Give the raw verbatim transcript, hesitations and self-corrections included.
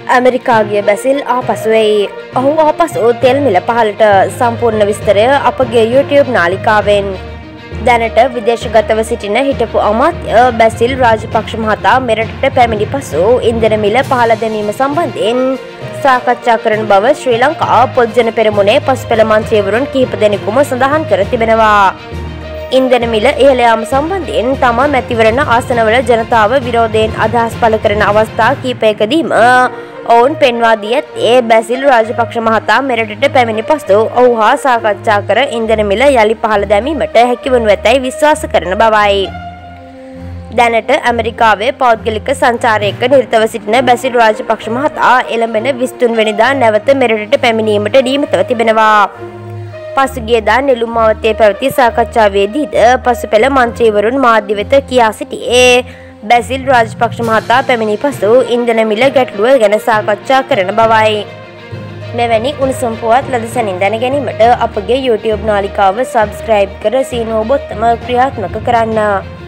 ඇමරිකාගේ බැසිල් ආපසු වෙයි. ඔහු ආපසු තෙල් මිල පහළට. සම්පූර්ණ විස්තරය අපගේ YouTube නාලිකාවෙන්. දැනට විදේශගතව සිටින හිටපු අමාත්‍ය බැසිල් රාජපක්ෂ මහතා මෙරටට පැමිණි පසු ඉන්ධන මිල පහළ දැමීම සම්බන්ධයෙන් සාකච්ඡා කරන බව ශ්‍රී ලංකා පොදුජන පෙරමුණේ පසුපෙළ මන්ත්‍රීවරුන් කිහිප දෙනෙකුම සඳහන් කර තිබෙනවා. ඉන්ධන මිල ඉහළ යාම සම්බන්ධයෙන් තම මැතිවරණ ආසනවල ජනතාව විරෝධයෙන් අදහස් පළ කරන අවස්ථා කිහිපයකදීම ඔවුන් පෙන්වා දී ඇත්තේ බැසිල් රාජපක්ෂ මහතා මෙරටට පැමිණි පසු ඔහු හා සාකච්ඡා කර ඉන්ධන මිල යලි පහළ දැමීමට හැකිවනු ඇතැයි විශ්වාස කරන බවයි. දැනට ඇමරිකාවේ පෞද්ගලික සංචාරයක නිරතව සිටින බැසිල් රාජපක්ෂ මහතා එළඹෙන විසිතුන් වෙනිදා නැවත මෙරටට පැමිණීමට නියමිතව තිබෙනවා. පසුගියදා නෙළුම් මාවතේ පැවති සාකච්ඡාවේදීද පසුපෙළ මන්ත්‍රීවරුන් මාධ්‍ය වෙත කියා සිටියේ බැසිල් රාජපක්ෂ මහතා පැමිණි පසු ඉන්ධන මිල ගැටලුව ගැන සාකච්ඡා කරන බවයි. මෙවැනි උණුසුම් පුවත් ලද සැනින් දැන ගැනීමට අපගේ YouTube නාලිකාව සබ්ස්ක්‍රයිබ් කර සීනුව බොත්තම ක්‍රියාත්මක කරන්න.